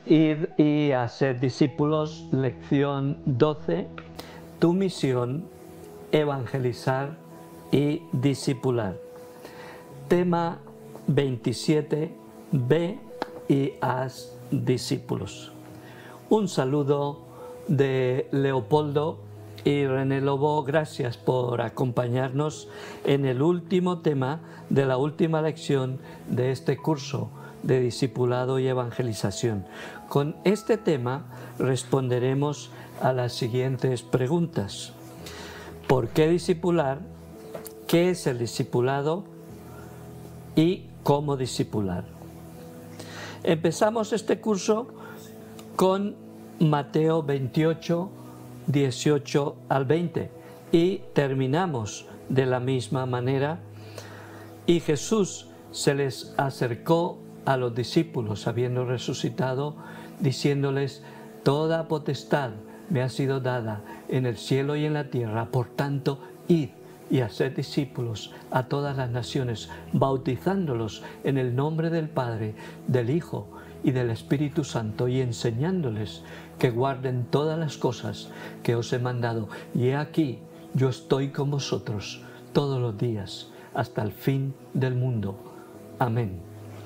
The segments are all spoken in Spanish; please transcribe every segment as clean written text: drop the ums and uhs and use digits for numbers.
Ir y hacer discípulos, lección 12, tu misión, evangelizar y discipular. Tema 27, ve y haz discípulos. Un saludo de Leopoldo y René Lobo, gracias por acompañarnos en el último tema de la última lección de este curso de discipulado y evangelización. Con este tema responderemos a las siguientes preguntas. ¿Por qué discipular? ¿Qué es el discipulado? ¿Y cómo discipular? Empezamos este curso con Mateo 28, 18 al 20 y terminamos de la misma manera. Y Jesús se les acercó a los discípulos, habiendo resucitado, diciéndoles: toda potestad me ha sido dada en el cielo y en la tierra, por tanto, id y haced discípulos a todas las naciones, bautizándolos en el nombre del Padre, del Hijo y del Espíritu Santo, y enseñándoles que guarden todas las cosas que os he mandado. Y he aquí, yo estoy con vosotros todos los días, hasta el fin del mundo. Amén.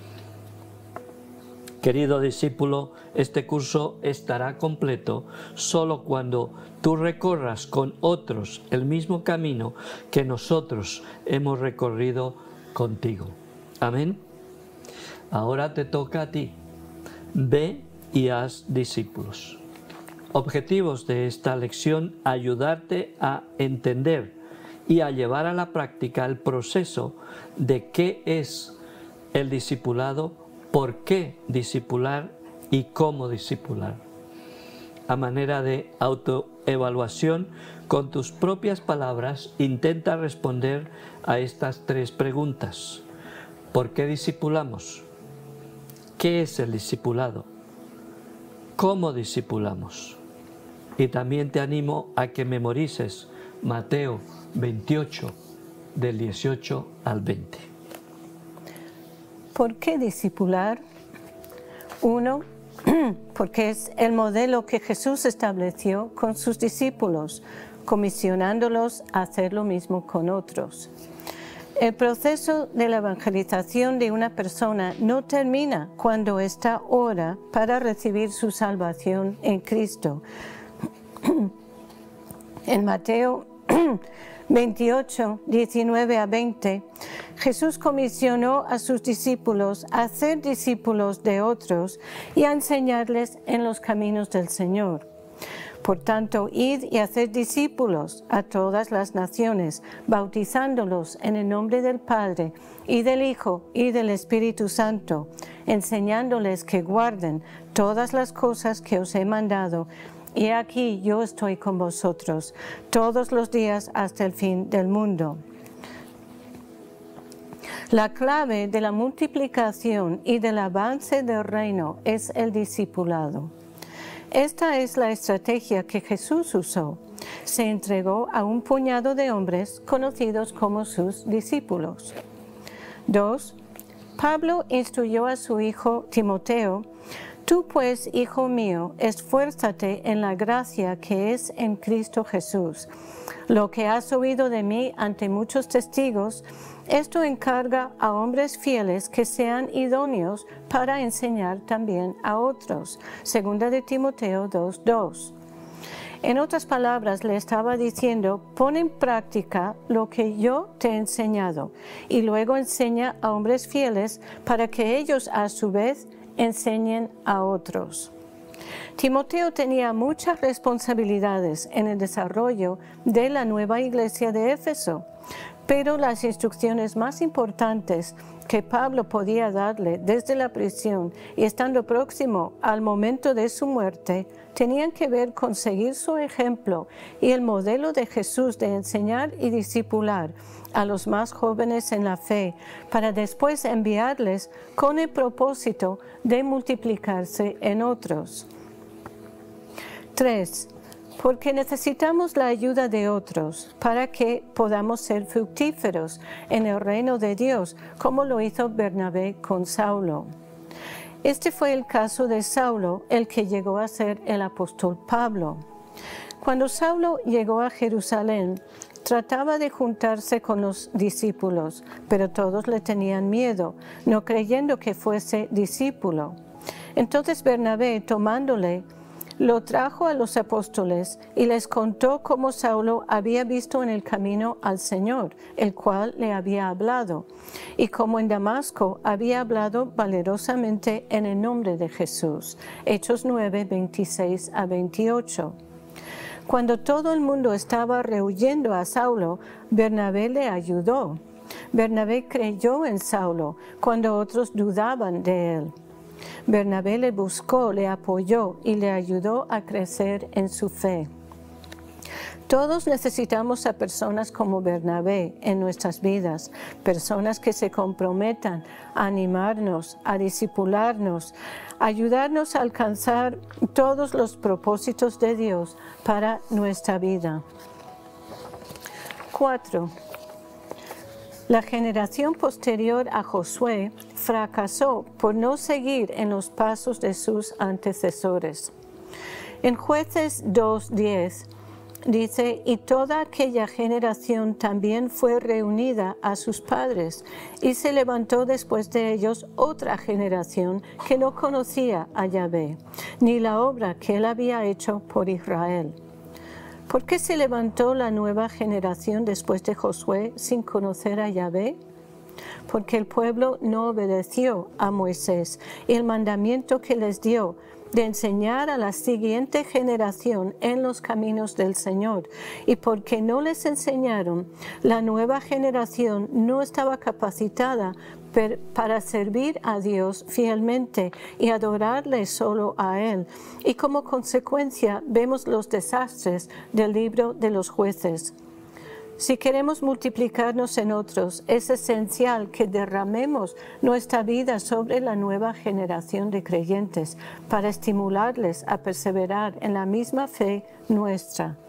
Querido discípulo, este curso estará completo solo cuando tú recorras con otros el mismo camino que nosotros hemos recorrido contigo. Amén. Ahora te toca a ti. Ve y haz discípulos. Objetivos de esta lección: ayudarte a entender y a llevar a la práctica el proceso de qué es el discipulado, por qué discipular y cómo discipular. A manera de autoevaluación, con tus propias palabras, intenta responder a estas tres preguntas. ¿Por qué discipulamos? ¿Qué es el discipulado? ¿Cómo discipulamos? Y también te animo a que memorices Mateo 28, del 18 al 20. ¿Por qué discipular? 1. Porque es el modelo que Jesús estableció con sus discípulos, comisionándolos a hacer lo mismo con otros. El proceso de la evangelización de una persona no termina cuando está hora para recibir su salvación en Cristo. En Mateo 28, 19 a 20, Jesús comisionó a sus discípulos a hacer discípulos de otros y a enseñarles en los caminos del Señor. Por tanto, id y haced discípulos a todas las naciones, bautizándolos en el nombre del Padre, y del Hijo, y del Espíritu Santo, enseñándoles que guarden todas las cosas que os he mandado. Y aquí yo estoy con vosotros todos los días hasta el fin del mundo. La clave de la multiplicación y del avance del reino es el discipulado. Esta es la estrategia que Jesús usó. Se entregó a un puñado de hombres conocidos como sus discípulos. 2. Pablo instruyó a su hijo Timoteo: tú pues, hijo mío, esfuérzate en la gracia que es en Cristo Jesús. Lo que has oído de mí ante muchos testigos, esto encarga a hombres fieles que sean idóneos para enseñar también a otros. Segunda de Timoteo 2:2. En otras palabras, le estaba diciendo: pon en práctica lo que yo te he enseñado, y luego enseña a hombres fieles para que ellos a su vez enseñen a otros. Timoteo tenía muchas responsabilidades en el desarrollo de la nueva iglesia de Éfeso, pero las instrucciones más importantes que Pablo podía darle desde la prisión y estando próximo al momento de su muerte tenían que ver con seguir su ejemplo y el modelo de Jesús de enseñar y discipular a los más jóvenes en la fe, para después enviarles con el propósito de multiplicarse en otros. 3. Porque necesitamos la ayuda de otros para que podamos ser fructíferos en el reino de Dios, como lo hizo Bernabé con Saulo. Este fue el caso de Saulo, el que llegó a ser el apóstol Pablo. Cuando Saulo llegó a Jerusalén, trataba de juntarse con los discípulos, pero todos le tenían miedo, no creyendo que fuese discípulo. Entonces Bernabé, tomándole, lo trajo a los apóstoles y les contó cómo Saulo había visto en el camino al Señor, el cual le había hablado, y cómo en Damasco había hablado valerosamente en el nombre de Jesús. Hechos 9, 26 a 28. Cuando todo el mundo estaba rehuyendo a Saulo, Bernabé le ayudó. Bernabé creyó en Saulo cuando otros dudaban de él. Bernabé le buscó, le apoyó y le ayudó a crecer en su fe. Todos necesitamos a personas como Bernabé en nuestras vidas, personas que se comprometan a animarnos, a discipularnos, ayudarnos a alcanzar todos los propósitos de Dios para nuestra vida. 4. La generación posterior a Josué fracasó por no seguir en los pasos de sus antecesores. En Jueces 2:10 dice, y toda aquella generación también fue reunida a sus padres, y se levantó después de ellos otra generación que no conocía a Yahvé, ni la obra que él había hecho por Israel. ¿Por qué se levantó la nueva generación después de Josué sin conocer a Yahvé? Porque el pueblo no obedeció a Moisés y el mandamiento que les dio de enseñar a la siguiente generación en los caminos del Señor. Y porque no les enseñaron, la nueva generación no estaba capacitada para servir a Dios fielmente y adorarle solo a Él. Y como consecuencia vemos los desastres del libro de los Jueces. Si queremos multiplicarnos en otros, es esencial que derramemos nuestra vida sobre la nueva generación de creyentes para estimularles a perseverar en la misma fe nuestra.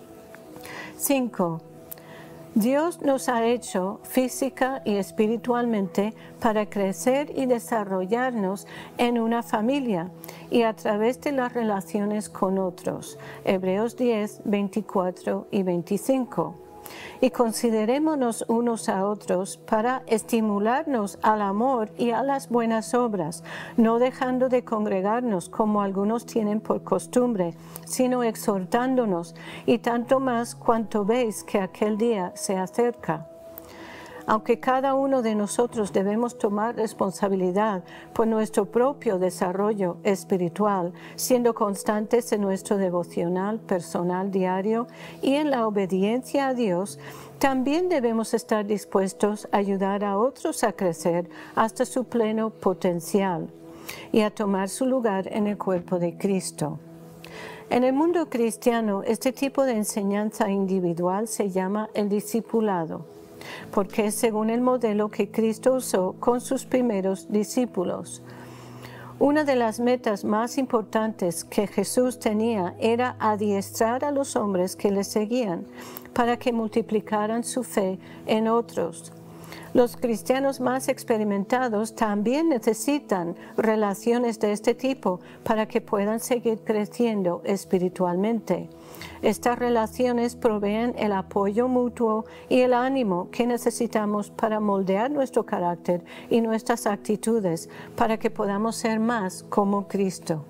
5. Dios nos ha hecho física y espiritualmente para crecer y desarrollarnos en una familia y a través de las relaciones con otros. Hebreos 10, 24 y 25. Y considerémonos unos a otros para estimularnos al amor y a las buenas obras, no dejando de congregarnos como algunos tienen por costumbre, sino exhortándonos, y tanto más cuanto veis que aquel día se acerca. Aunque cada uno de nosotros debemos tomar responsabilidad por nuestro propio desarrollo espiritual, siendo constantes en nuestro devocional personal diario y en la obediencia a Dios, también debemos estar dispuestos a ayudar a otros a crecer hasta su pleno potencial y a tomar su lugar en el cuerpo de Cristo. En el mundo cristiano, este tipo de enseñanza individual se llama el discipulado, porque es según el modelo que Cristo usó con sus primeros discípulos. Una de las metas más importantes que Jesús tenía era adiestrar a los hombres que le seguían para que multiplicaran su fe en otros. Los cristianos más experimentados también necesitan relaciones de este tipo para que puedan seguir creciendo espiritualmente. Estas relaciones proveen el apoyo mutuo y el ánimo que necesitamos para moldear nuestro carácter y nuestras actitudes para que podamos ser más como Cristo.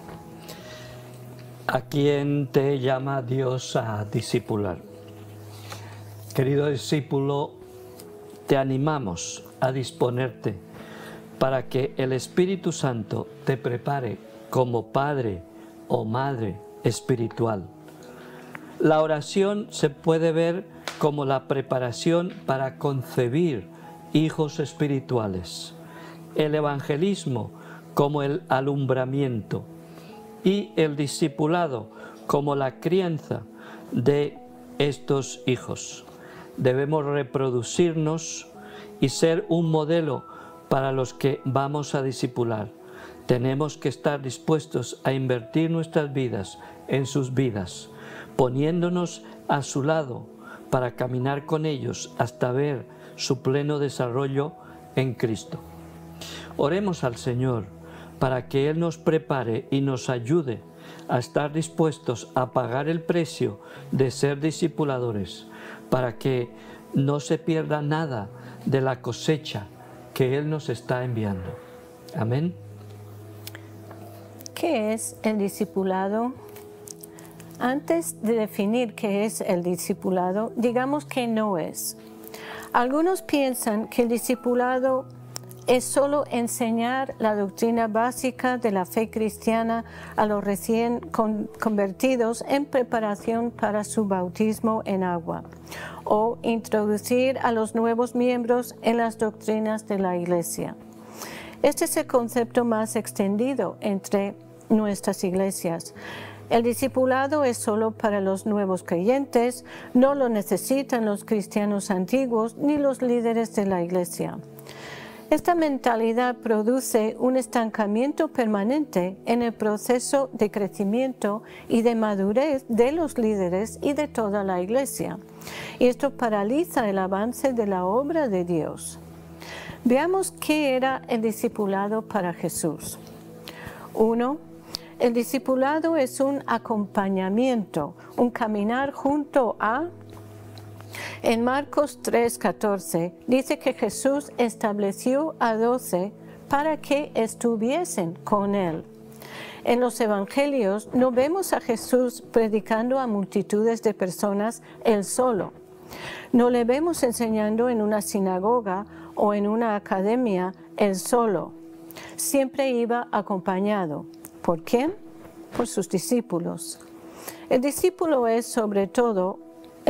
¿A quién te llama Dios a discipular? Querido discípulo, te animamos a disponerte para que el Espíritu Santo te prepare como padre o madre espiritual. La oración se puede ver como la preparación para concebir hijos espirituales, el evangelismo como el alumbramiento y el discipulado como la crianza de estos hijos. Debemos reproducirnos y ser un modelo para los que vamos a discipular. Tenemos que estar dispuestos a invertir nuestras vidas en sus vidas, poniéndonos a su lado para caminar con ellos hasta ver su pleno desarrollo en Cristo. Oremos al Señor para que Él nos prepare y nos ayude a estar dispuestos a pagar el precio de ser discipuladores, para que no se pierda nada de la cosecha que Él nos está enviando. Amén. ¿Qué es el discipulado? Antes de definir qué es el discipulado, digamos que no es. Algunos piensan que el discipulado es solo enseñar la doctrina básica de la fe cristiana a los recién convertidos en preparación para su bautismo en agua, o introducir a los nuevos miembros en las doctrinas de la Iglesia. Este es el concepto más extendido entre nuestras iglesias. El discipulado es solo para los nuevos creyentes, no lo necesitan los cristianos antiguos ni los líderes de la iglesia. Esta mentalidad produce un estancamiento permanente en el proceso de crecimiento y de madurez de los líderes y de toda la iglesia. Y esto paraliza el avance de la obra de Dios. Veamos qué era el discipulado para Jesús. 1. El discipulado es un acompañamiento, un caminar junto a... En Marcos 3:14 dice que Jesús estableció a 12 para que estuviesen con Él. En los evangelios no vemos a Jesús predicando a multitudes de personas Él solo. No le vemos enseñando en una sinagoga o en una academia Él solo. Siempre iba acompañado. ¿Por quién? Por sus discípulos. El discipulado es sobre todo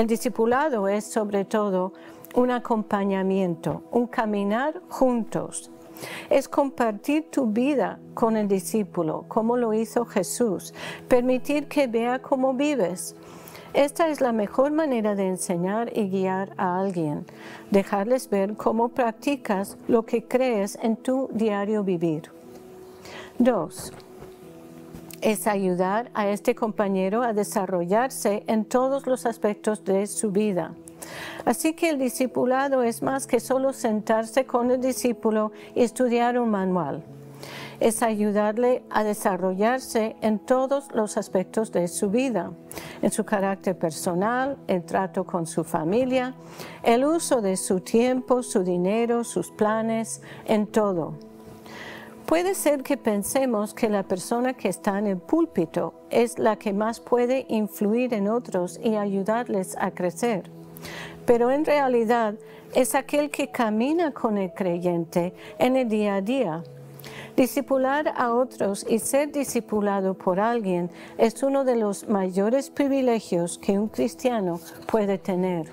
un acompañamiento, un caminar juntos. Es compartir tu vida con el discípulo, como lo hizo Jesús, permitir que vea cómo vives. Esta es la mejor manera de enseñar y guiar a alguien, dejarles ver cómo practicas lo que crees en tu diario vivir. 2. Es ayudar a este compañero a desarrollarse en todos los aspectos de su vida. Así que el discipulado es más que solo sentarse con el discípulo y estudiar un manual. Es ayudarle a desarrollarse en todos los aspectos de su vida, en su carácter personal, el trato con su familia, el uso de su tiempo, su dinero, sus planes, en todo. Puede ser que pensemos que la persona que está en el púlpito es la que más puede influir en otros y ayudarles a crecer. Pero en realidad es aquel que camina con el creyente en el día a día. Discipular a otros y ser discipulado por alguien es uno de los mayores privilegios que un cristiano puede tener.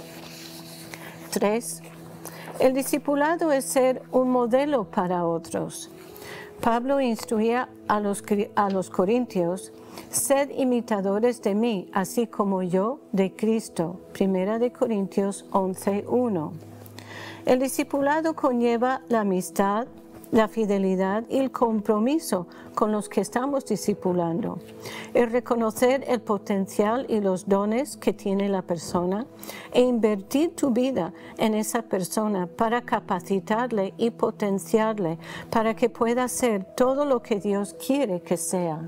3. El discipulado es ser un modelo para otros. Pablo instruía a los corintios: sed imitadores de mí, así como yo de Cristo. 1 Corintios 11:1. El discipulado conlleva la amistad, la fidelidad y el compromiso con los que estamos discipulando. El reconocer el potencial y los dones que tiene la persona e invertir tu vida en esa persona para capacitarle y potenciarle para que pueda ser todo lo que Dios quiere que sea.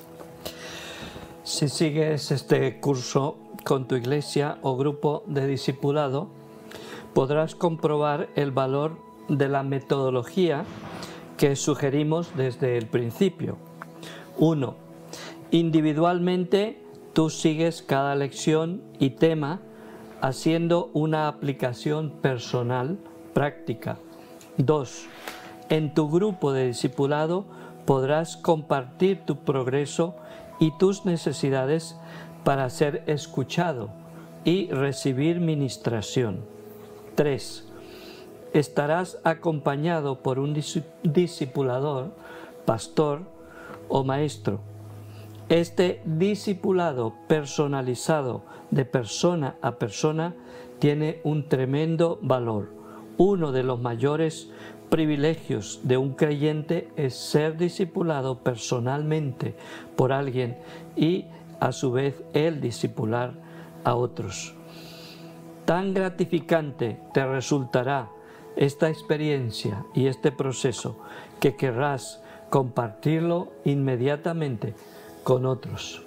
Si sigues este curso con tu iglesia o grupo de discipulado, podrás comprobar el valor de la metodología que sugerimos desde el principio. 1. Individualmente tú sigues cada lección y tema haciendo una aplicación personal, práctica. 2. En tu grupo de discipulado podrás compartir tu progreso y tus necesidades para ser escuchado y recibir ministración. 3. Estarás acompañado por un discipulador, pastor o maestro. Este discipulado personalizado de persona a persona tiene un tremendo valor. Uno de los mayores privilegios de un creyente es ser discipulado personalmente por alguien y a su vez él discipular a otros. Tan gratificante te resultará esta experiencia y este proceso que querrás compartirlo inmediatamente con otros.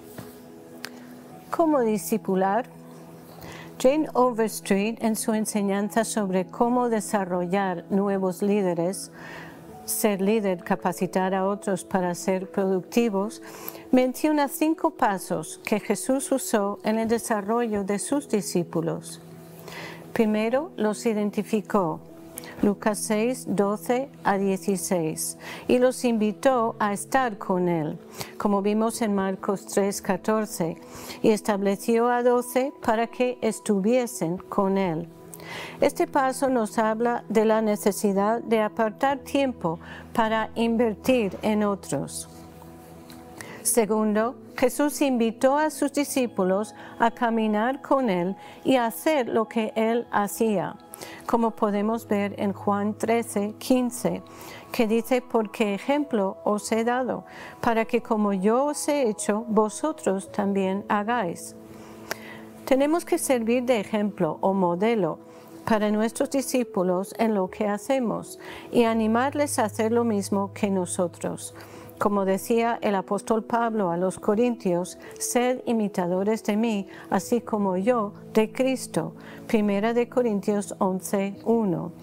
¿Cómo discipular? Jane Overstreet, en su enseñanza sobre cómo desarrollar nuevos líderes, ser líder, capacitar a otros para ser productivos, menciona 5 pasos que Jesús usó en el desarrollo de sus discípulos. Primero, los identificó, Lucas 6, 12 a 16, y los invitó a estar con él, como vimos en Marcos 3, 14, y estableció a 12 para que estuviesen con él. Este paso nos habla de la necesidad de apartar tiempo para invertir en otros. Segundo, Jesús invitó a sus discípulos a caminar con él y a hacer lo que él hacía, como podemos ver en Juan 13, 15, que dice: porque ejemplo os he dado, para que como yo os he hecho, vosotros también hagáis. Tenemos que servir de ejemplo o modelo para nuestros discípulos en lo que hacemos y animarles a hacer lo mismo que nosotros. Como decía el apóstol Pablo a los Corintios: sed imitadores de mí, así como yo de Cristo. 1 Corintios 11, 1.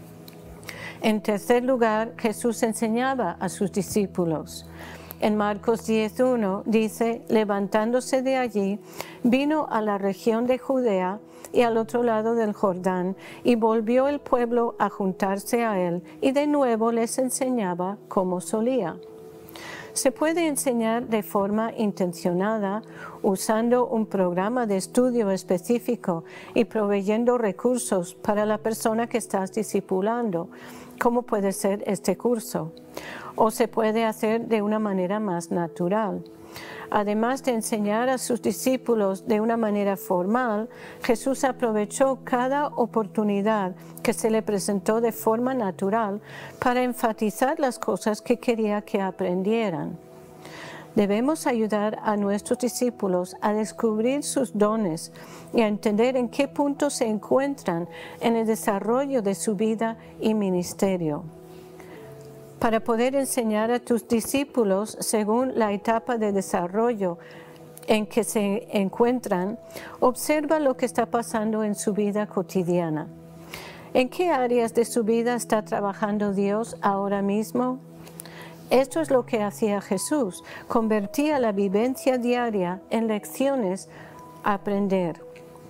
En tercer lugar, Jesús enseñaba a sus discípulos. En Marcos 10:1 dice: levantándose de allí, vino a la región de Judea y al otro lado del Jordán, y volvió el pueblo a juntarse a él, y de nuevo les enseñaba como solía. Se puede enseñar de forma intencionada, usando un programa de estudio específico y proveyendo recursos para la persona que estás discipulando, como puede ser este curso. O se puede hacer de una manera más natural. Además de enseñar a sus discípulos de una manera formal, Jesús aprovechó cada oportunidad que se le presentó de forma natural para enfatizar las cosas que quería que aprendieran. Debemos ayudar a nuestros discípulos a descubrir sus dones y a entender en qué punto se encuentran en el desarrollo de su vida y ministerio. Para poder enseñar a tus discípulos según la etapa de desarrollo en que se encuentran, observa lo que está pasando en su vida cotidiana. ¿En qué áreas de su vida está trabajando Dios ahora mismo? Esto es lo que hacía Jesús: convertía la vivencia diaria en lecciones a aprender.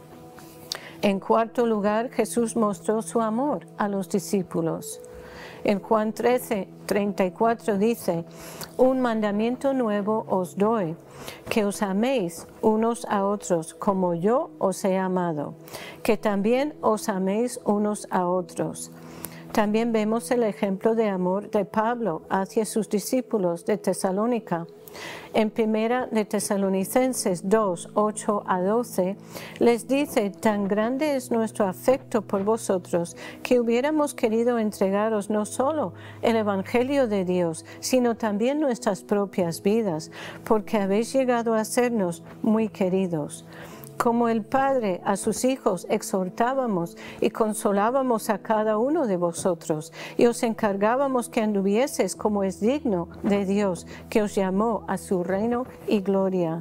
En cuarto lugar, Jesús mostró su amor a los discípulos. En Juan 13, 34 dice: un mandamiento nuevo os doy, que os améis unos a otros como yo os he amado, que también os améis unos a otros. También vemos el ejemplo de amor de Pablo hacia sus discípulos de Tesalónica. En 1 de Tesalonicenses 2, 8 a 12, les dice: tan grande es nuestro afecto por vosotros, que hubiéramos querido entregaros no solo el Evangelio de Dios, sino también nuestras propias vidas, porque habéis llegado a sernos muy queridos. Como el Padre a sus hijos, exhortábamos y consolábamos a cada uno de vosotros, y os encargábamos que anduvieseis como es digno de Dios, que os llamó a su reino y gloria.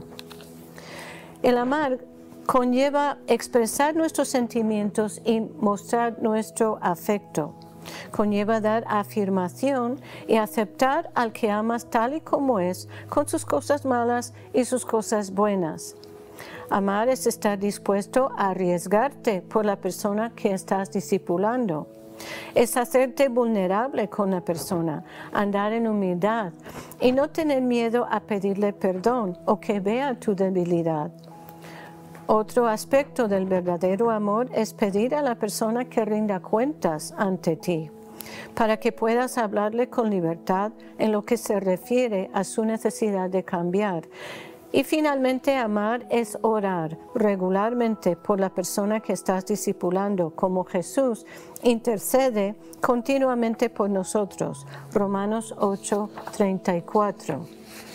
El amar conlleva expresar nuestros sentimientos y mostrar nuestro afecto. Conlleva dar afirmación y aceptar al que amas tal y como es, con sus cosas malas y sus cosas buenas. Amar es estar dispuesto a arriesgarte por la persona que estás discipulando. Es hacerte vulnerable con la persona, andar en humildad y no tener miedo a pedirle perdón o que vea tu debilidad. Otro aspecto del verdadero amor es pedir a la persona que rinda cuentas ante ti, para que puedas hablarle con libertad en lo que se refiere a su necesidad de cambiar. Y finalmente, amar es orar regularmente por la persona que estás discipulando, como Jesús intercede continuamente por nosotros. Romanos 8, 34.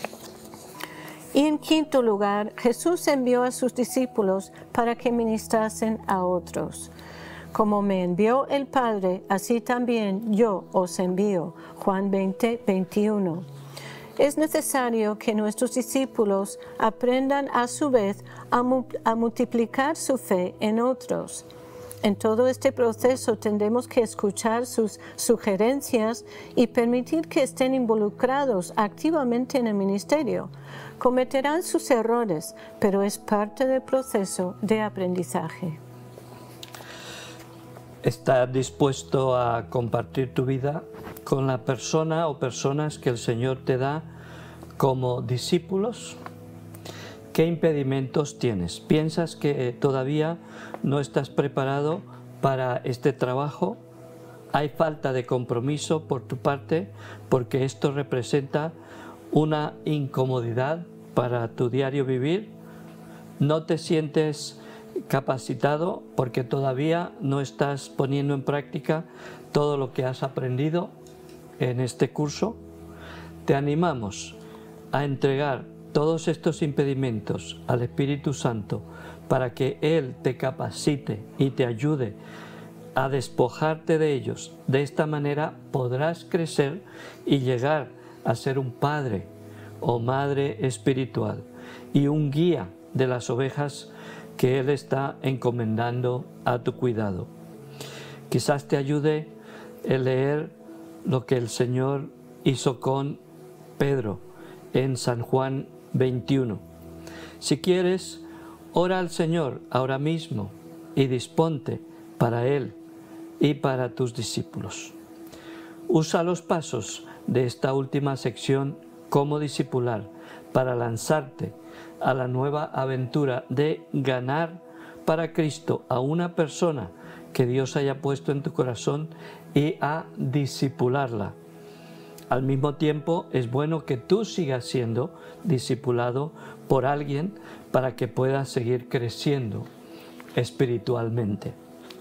Y en quinto lugar, Jesús envió a sus discípulos para que ministrasen a otros. Como me envió el Padre, así también yo os envío. Juan 20, 21. es necesario que nuestros discípulos aprendan a su vez a multiplicar su fe en otros. En todo este proceso tendremos que escuchar sus sugerencias y permitir que estén involucrados activamente en el ministerio. Cometerán sus errores, pero es parte del proceso de aprendizaje. ¿Estás dispuesto a compartir tu vida con la persona o personas que el Señor te da como discípulos? ¿Qué impedimentos tienes? ¿Piensas que todavía no estás preparado para este trabajo? ¿Hay falta de compromiso por tu parte porque esto representa una incomodidad para tu diario vivir? ¿No te sientes capacitado porque todavía no estás poniendo en práctica todo lo que has aprendido en este curso? Te animamos a entregar todos estos impedimentos al Espíritu Santo para que Él te capacite y te ayude a despojarte de ellos. De esta manera podrás crecer y llegar a ser un padre o madre espiritual y un guía de las ovejas que Él está encomendando a tu cuidado. Quizás te ayude el leer lo que el Señor hizo con Pedro en San Juan 21. Si quieres, ora al Señor ahora mismo y disponte para Él y para tus discípulos. Usa los pasos de esta última sección como discipular para lanzarte a la nueva aventura de ganar para Cristo a una persona que Dios haya puesto en tu corazón y a discipularla. Al mismo tiempo, es bueno que tú sigas siendo discipulado por alguien para que puedas seguir creciendo espiritualmente.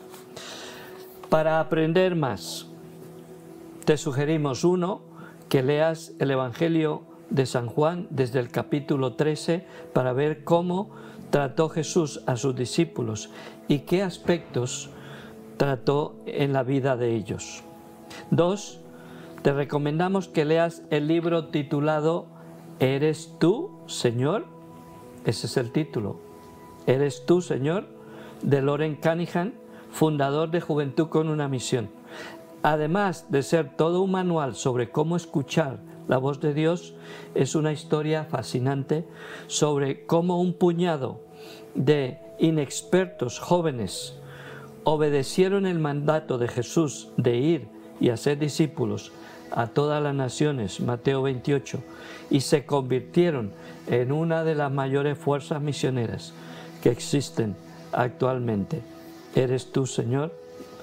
Para aprender más, te sugerimos que leas el Evangelio de San Juan desde el capítulo 13 para ver cómo trató Jesús a sus discípulos y qué aspectos trató en la vida de ellos. 2. Te recomendamos que leas el libro titulado ¿Eres tú, Señor? Ese es el título. ¿Eres tú, Señor? De Loren Cunningham, fundador de Juventud con una Misión. Además de ser todo un manual sobre cómo escuchar la voz de Dios, es una historia fascinante sobre cómo un puñado de inexpertos jóvenes obedecieron el mandato de Jesús de ir y hacer discípulos a todas las naciones, Mateo 28, y se convirtieron en una de las mayores fuerzas misioneras que existen actualmente. ¿Eres tú, Señor?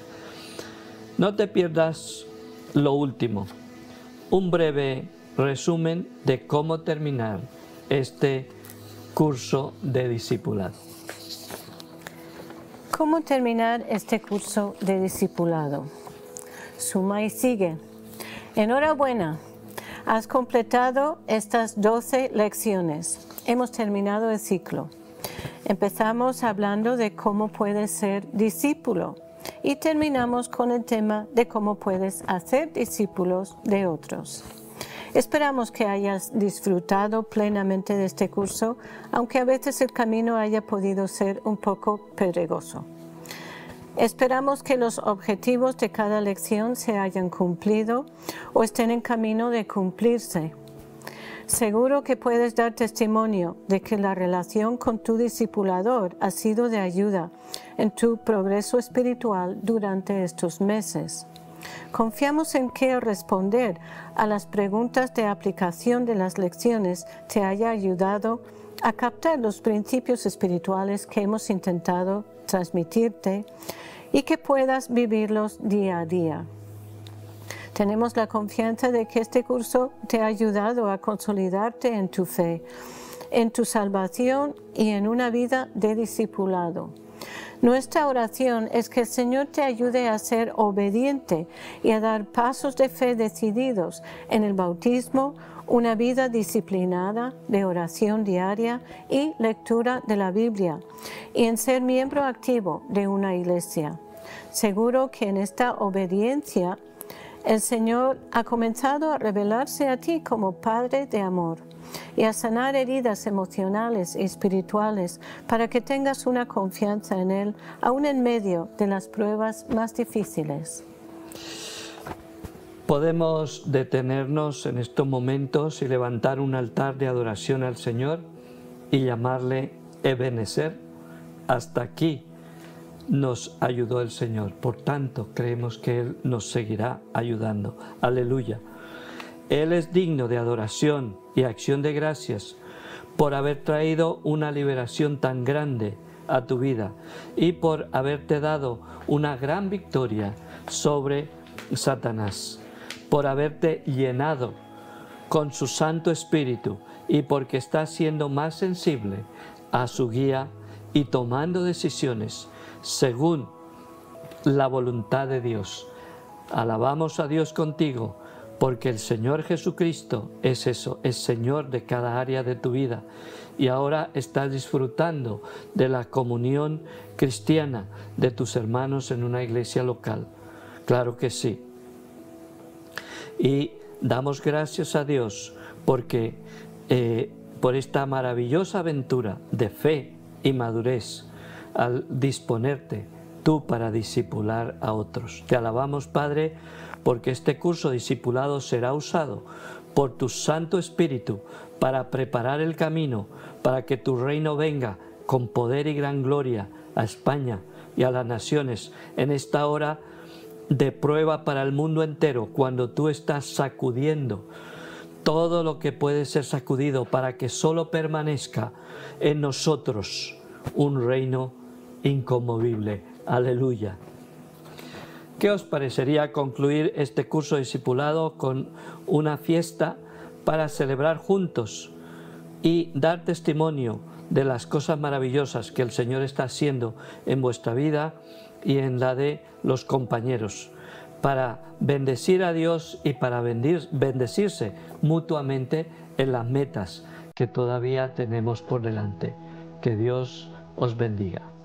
No te pierdas lo último, un breve resumen de cómo terminar este curso de discipulado. ¿Cómo terminar este curso de discipulado? Suma y sigue. Enhorabuena, has completado estas 12 lecciones. Hemos terminado el ciclo. Empezamos hablando de cómo puedes ser discípulo y terminamos con el tema de cómo puedes hacer discípulos de otros. Esperamos que hayas disfrutado plenamente de este curso, aunque a veces el camino haya podido ser un poco pedregoso. Esperamos que los objetivos de cada lección se hayan cumplido o estén en camino de cumplirse. Seguro que puedes dar testimonio de que la relación con tu discipulador ha sido de ayuda en tu progreso espiritual durante estos meses. Confiamos en que responder a las preguntas de aplicación de las lecciones te haya ayudado a captar los principios espirituales que hemos intentado transmitirte y que puedas vivirlos día a día. Tenemos la confianza de que este curso te ha ayudado a consolidarte en tu fe, en tu salvación y en una vida de discipulado. Nuestra oración es que el Señor te ayude a ser obediente y a dar pasos de fe decididos en el bautismo, una vida disciplinada de oración diaria y lectura de la Biblia, y en ser miembro activo de una iglesia. Seguro que en esta obediencia El Señor ha comenzado a revelarse a ti como Padre de amor y a sanar heridas emocionales y espirituales para que tengas una confianza en Él, aún en medio de las pruebas más difíciles. Podemos detenernos en estos momentos y levantar un altar de adoración al Señor y llamarle Ebenezer. Hasta aquí nos ayudó el Señor, por tanto creemos que Él nos seguirá ayudando. Aleluya. Él es digno de adoración y acción de gracias por haber traído una liberación tan grande a tu vida y por haberte dado una gran victoria sobre Satanás, por haberte llenado con su Santo Espíritu y porque estás siendo más sensible a su guía y tomando decisiones según la voluntad de Dios. Alabamos a Dios contigo, porque el Señor Jesucristo es eso, es Señor de cada área de tu vida. Y ahora estás disfrutando de la comunión cristiana de tus hermanos en una iglesia local. Claro que sí. Y damos gracias a Dios porque por esta maravillosa aventura de fe y madurez al disponerte tú para discipular a otros. Te alabamos, Padre, porque este curso discipulado será usado por tu Santo Espíritu para preparar el camino para que tu reino venga con poder y gran gloria a España y a las naciones en esta hora de prueba para el mundo entero, cuando tú estás sacudiendo todo lo que puede ser sacudido para que solo permanezca en nosotros un reino inconmovible. Aleluya. ¿Qué os parecería concluir este curso discipulado con una fiesta para celebrar juntos y dar testimonio de las cosas maravillosas que el Señor está haciendo en vuestra vida y en la de los compañeros, para bendecir a Dios y para bendecirse mutuamente en las metas que todavía tenemos por delante? Que Dios os bendiga.